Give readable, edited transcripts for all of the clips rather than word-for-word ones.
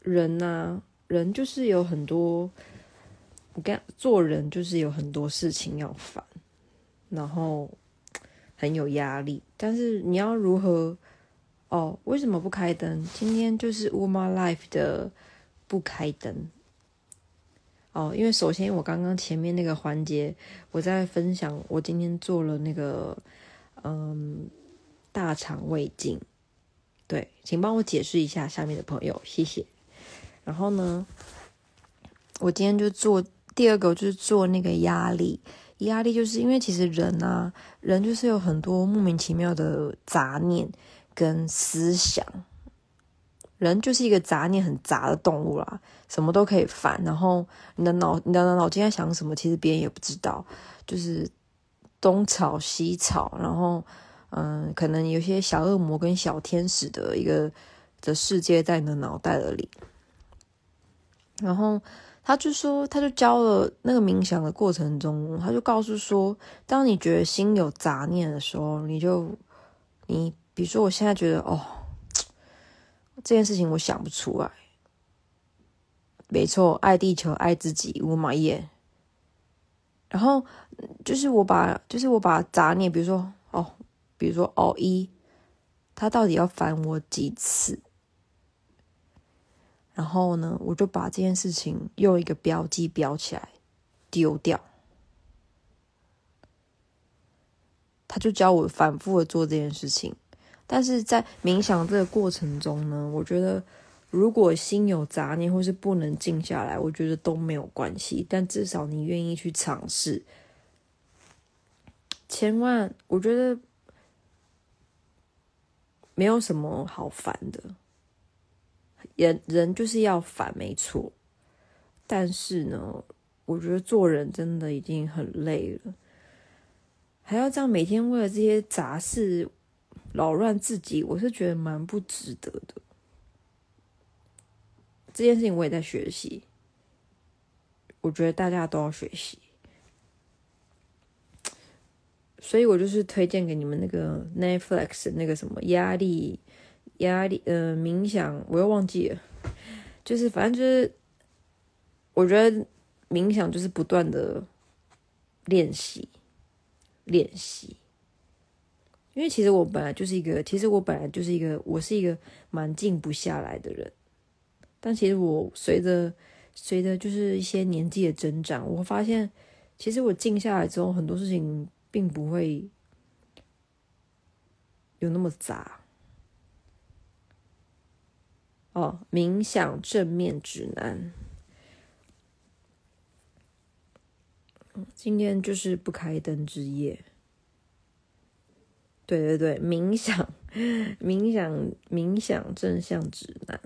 人啊，人就是有很多，做人就是有很多事情要烦，然后很有压力。但是你要如何？为什么不开灯？今天就是 Uma Life 的不开灯。因为首先我刚刚前面那个环节，我在分享我今天做了那个大肠胃镜。对，请帮我解释一下，下面的朋友，谢谢。然后呢，我今天就做第二个，就是做那个压力。压力就是因为其实人就是有很多莫名其妙的杂念跟思想。人就是一个杂念很杂的动物啦，什么都可以烦。然后你的脑筋在想什么，其实别人也不知道，就是东吵西吵，然后可能有些小恶魔跟小天使的的世界在你的脑袋里。然后他就教了那个冥想的过程中，他就告诉说，当你觉得心有杂念的时候，你比如说我现在觉得这件事情我想不出来，没错，爱地球爱自己无马耶。然后就是我把杂念，比如说他到底要烦我几次？然后呢，我就把这件事情用一个标记标起来，丢掉。他就教我反复的做这件事情。但是在冥想这个过程中呢，我觉得如果心有杂念或是不能静下来，我觉得都没有关系，但至少你愿意去尝试。千万，我觉得没有什么好烦的。人就是要烦，没错。但是呢，我觉得做人真的已经很累了，还要这样每天为了这些杂事扰乱自己，我是觉得蛮不值得的。这件事情我也在学习，我觉得大家都要学习。所以我就是推荐给你们那个 Netflix 那个什么压力冥想，我又忘记了。就是反正就是我觉得冥想就是不断的练习。因为其实我本来就是一个我是一个蛮静不下来的人。但其实我随着就是一些年纪的增长，我发现其实我静下来之后，很多事情并不会有那么杂。冥想正面指南。今天就是不开灯之夜。对，冥想正向指南。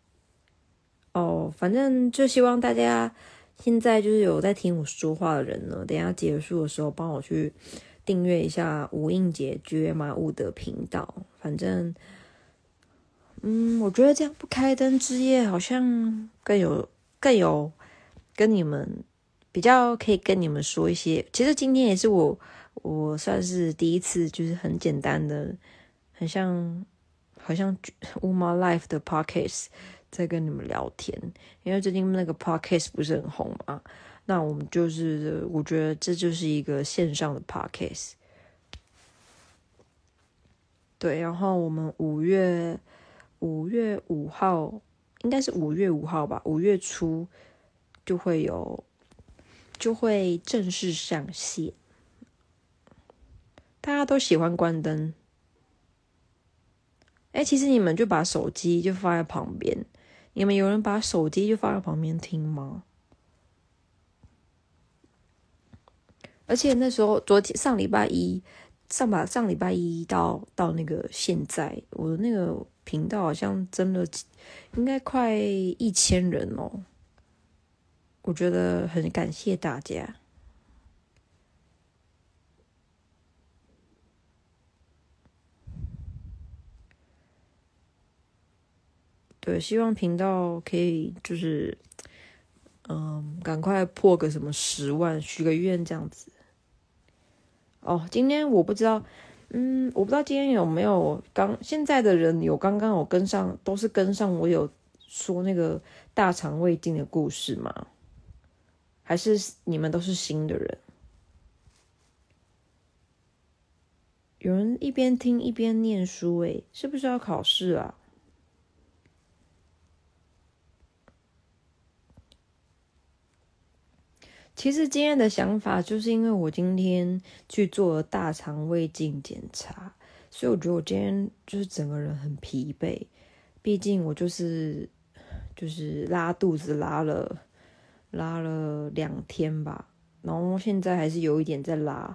反正就希望大家现在就是有在听我说话的人呢，等一下结束的时候帮我去订阅一下吴映洁绝马舞的频道。反正我觉得这样不开灯之夜好像更有跟你们比较可以跟你们说一些。其实今天也是我算是第一次，就是很简单的，好像 Uma Life 的 podcast 在跟你们聊天。因为最近那个 podcast 不是很红嘛，那我们就是我觉得这就是一个线上的 podcast。对，然后我们5月5号，应该是5月5号吧，5月初就会正式上线。大家都喜欢关灯。其实你们就把手机就放在旁边，你们有人把手机就放在旁边听吗？而且那时候上礼拜一到那个现在，我的那个频道好像真的应该快1000人哦。我觉得很感谢大家。对，希望频道可以就是赶快破个什么10万，许个愿这样子。今天我不知道今天有没有现在的人有刚刚有跟上，都是跟上我有说那个大肠胃镜的故事吗？还是你们都是新的人？有人一边听一边念书，是不是要考试啊？其实今天的想法就是因为我今天去做了大肠胃镜检查，所以我觉得我今天就是整个人很疲惫。毕竟我就是拉肚子拉了2天吧，然后现在还是有一点在拉。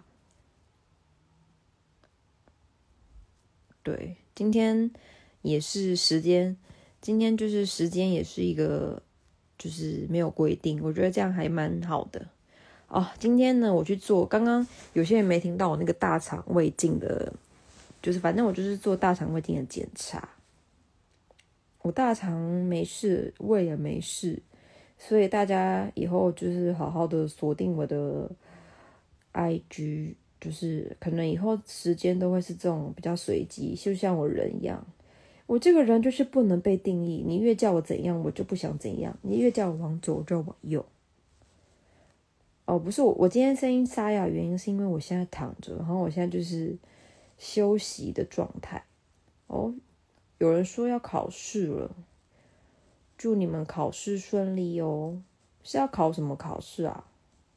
对，今天也是时间，今天就是时间也是一个就是没有规定，我觉得这样还蛮好的。今天呢，我去做，刚刚有些人没听到我那个大肠胃镜的，就是反正我就是做大肠胃镜的检查。我大肠没事，胃也没事，所以大家以后就是好好的锁定我的 IG，就是可能以后时间都会是这种比较随机，就像我人一样。我这个人就是不能被定义，你越叫我怎样，我就不想怎样；你越叫我往左，我就往右。不是我今天声音沙哑，原因是因为我现在躺着，然后我现在就是休息的状态。有人说要考试了，祝你们考试顺利哦。是要考什么考试啊？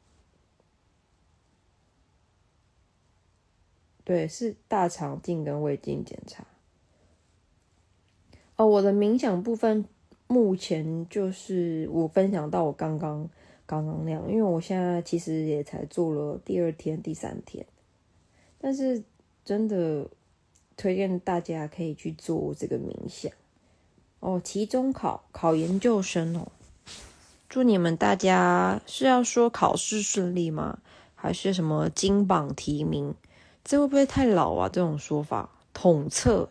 对，是大肠镜跟胃镜检查。我的冥想部分目前就是我分享到我刚刚那样，因为我现在其实也才做了第2天、第3天，但是真的推荐大家可以去做这个冥想。期中考研究生哦，祝你们大家是要说考试顺利吗？还是什么金榜题名？这会不会太老啊？这种说法，统测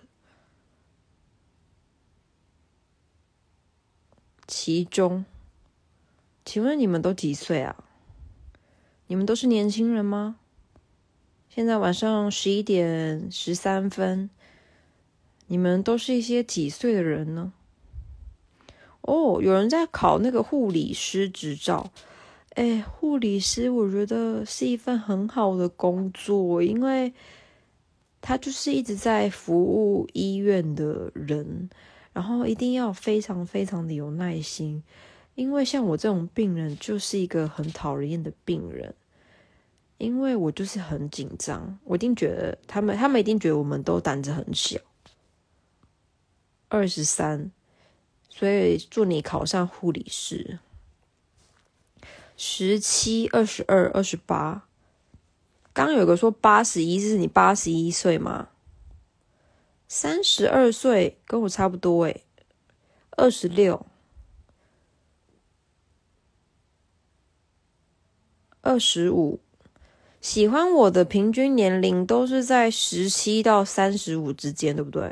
期中，请问你们都几岁啊？你们都是年轻人吗？现在晚上11:13，你们都是一些几岁的人呢？有人在考那个护理师执照。护理师我觉得是一份很好的工作，因为他就是一直在服务医院的人，然后一定要非常非常的有耐心，因为像我这种病人就是一个很讨人厌的病人，因为我就是很紧张，我一定觉得他们一定觉得我们都胆子很小。23，所以祝你考上护理师。17、22、28，刚有个说81，是你81岁吗？32岁跟我差不多26、25，喜欢我的平均年龄都是在17到35之间，对不对？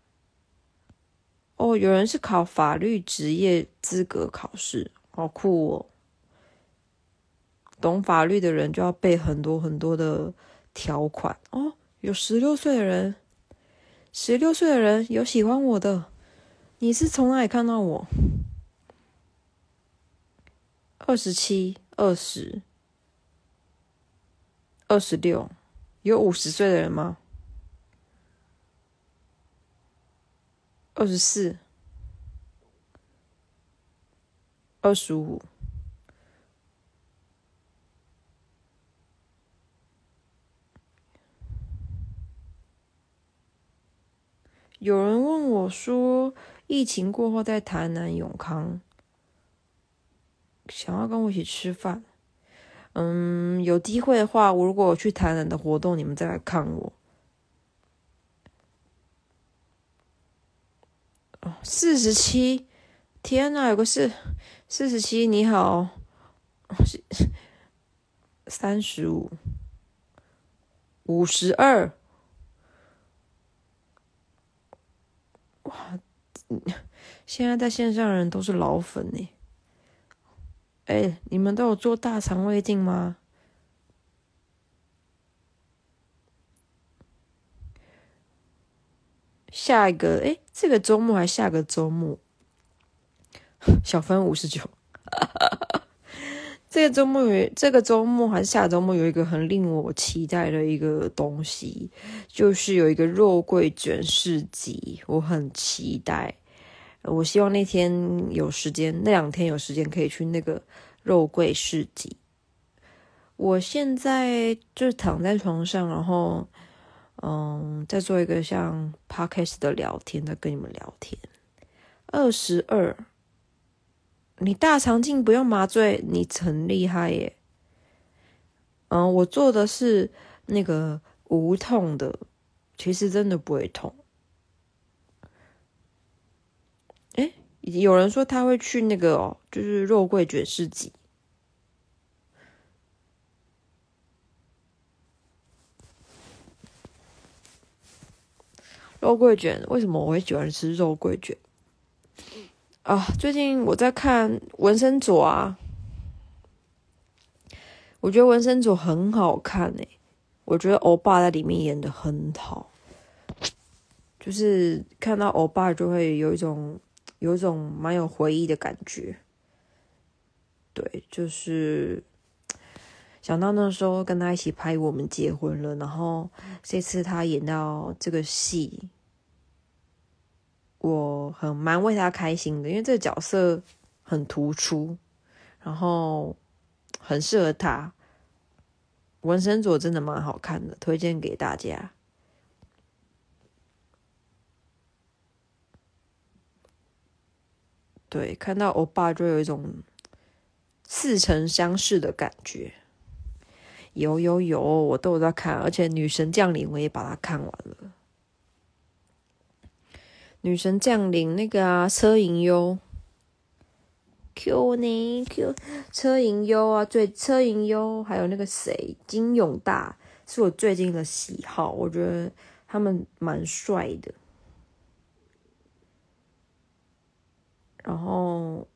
有人是考法律职业资格考试，好酷哦！懂法律的人就要背很多很多的条款有16岁的人有喜欢我的，你是从哪里看到我？27、20、26，有50岁的人吗？24、25。有人问我说，疫情过后在台南永康，想要跟我一起吃饭。有机会的话，我如果去台南的活动，你们再来看我。47，天哪，有个47，你好，35、52，哇！现在在线上的人都是老粉呢。你们都有做大肠胃镜吗？下一个，这个周末还下个周末， 小分59。这个周末还是下周末有一个很令我期待的一个东西，就是有一个肉桂卷市集，我很期待。我希望那天有时间，那2天有时间可以去那个肉桂市集。我现在就是躺在床上，然后在做一个像 podcast 的聊天，在跟你们聊天。22，你大肠镜不用麻醉，你很厉害耶。我做的是那个无痛的，其实真的不会痛。有人说他会去那个就是肉桂卷市集。肉桂卷为什么我会喜欢吃肉桂卷啊？最近我在看文森佐啊，我觉得文森佐很好看我觉得欧巴在里面演得很好，就是看到欧巴就会有一种蛮有回忆的感觉。对，就是想到那时候跟他一起拍《我们结婚了》，然后这次他演到这个戏，我蛮为他开心的，因为这个角色很突出，然后很适合他。文森佐真的蛮好看的，推荐给大家。对，看到欧巴就有一种似曾相识的感觉。有，我都有在看，而且《女神降临》我也把它看完了。女神降临那个啊，车银优 Q 呢 Q 车银优啊，车银优还有那个谁金永大是我最近的喜好，我觉得他们蛮帅的。然后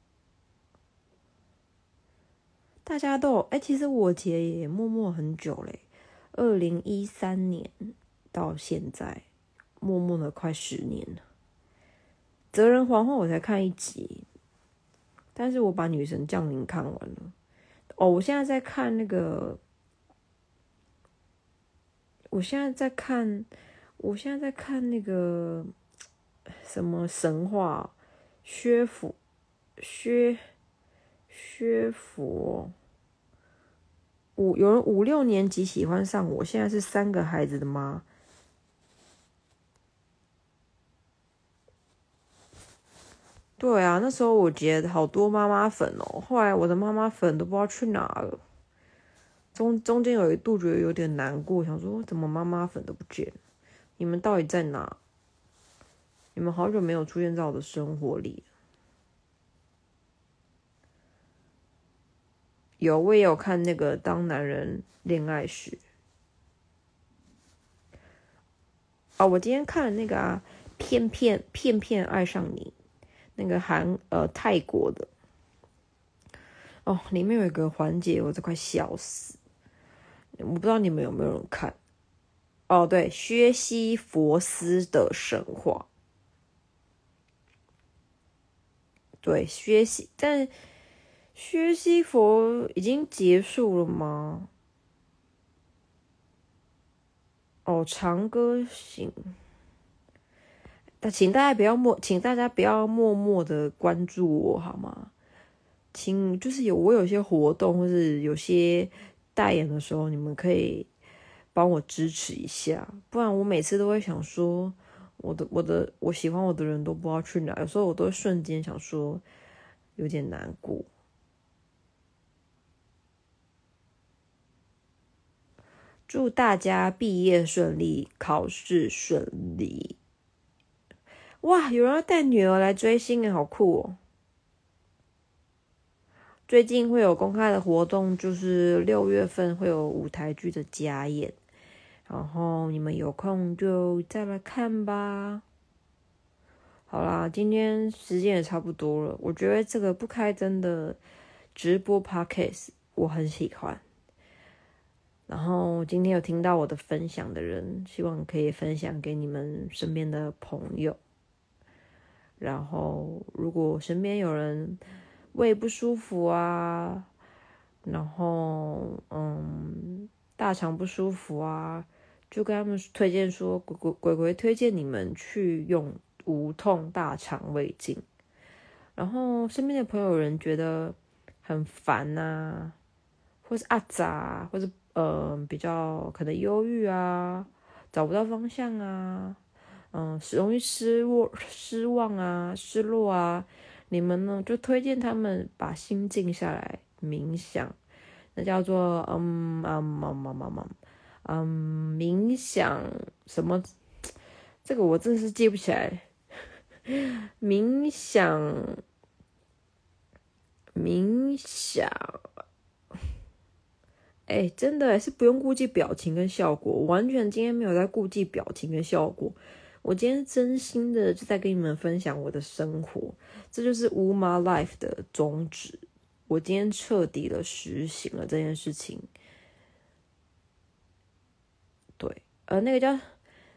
大家都有其实我姐也默默很久嘞，2013年到现在，默默的快10年了。哲人皇后我才看1集，但是我把女神降临看完了。我现在在看那个，我现在在看那个什么神话，薛府有人5、6年级喜欢上我，现在是3个孩子的妈。对啊，那时候我觉得好多妈妈粉后来我的妈妈粉都不知道去哪了。中间有一度觉得有点难过，想说怎么妈妈粉都不见了，你们到底在哪？你们好久没有出现在我的生活里了。我也有看那个《当男人恋爱时》。我今天看了那个片片爱上你，那个泰国的。里面有一个环节，我都快笑死。我不知道你们有没有人看？对，薛西佛斯的神话。对，但薛西佛已经结束了吗？长歌行。请大家不要默默的关注我好吗？就是我有些活动或是有些代言的时候，你们可以帮我支持一下，不然我每次都会想说，我喜欢我的人都不知道去哪，有时候我都会瞬间想说，有点难过。祝大家毕业顺利，考试顺利。哇，有人要带女儿来追星好酷哦！最近会有公开的活动，就是6月份会有舞台剧的加演，然后你们有空就再来看吧。好啦，今天时间也差不多了，我觉得这个不开真的直播 podcast 我很喜欢。然后今天有听到我的分享的人，希望可以分享给你们身边的朋友。 然后如果身边有人胃不舒服啊，然后大肠不舒服啊，就跟他们推荐说，鬼鬼推荐你们去用无痛大肠胃镜。然后身边的朋友有人觉得很烦啊，或是阿杂，或是比较可能忧郁啊，找不到方向啊，容易失望啊，失落啊，你们呢就推荐他们把心静下来冥想，那叫做冥想什么？这个我真的是记不起来。冥想，真的是不用顾忌表情跟效果，我完全今天没有在顾忌表情跟效果。我今天真心的就在跟你们分享我的生活，这就是 Uma Life 的宗旨。我今天彻底的实行了这件事情。对，那个叫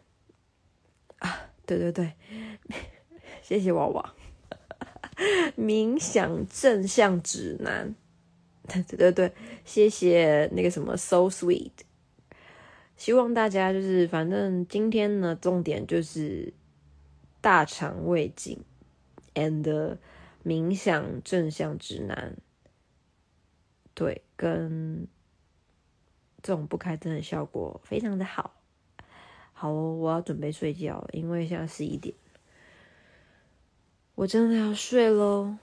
对，谢谢娃娃。冥想正向指南，对，谢谢那个什么 So Sweet。希望大家就是反正今天呢，重点就是大肠胃镜 and 冥想正向指南，对，跟这种不开灯的效果非常的好。好哦，我要准备睡觉了，因为现在11点，我真的要睡咯。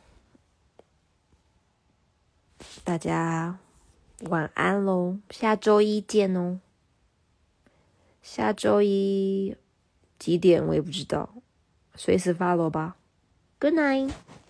大家晚安咯，下周一见哦。下周一几点我也不知道，随时follow吧。Good night。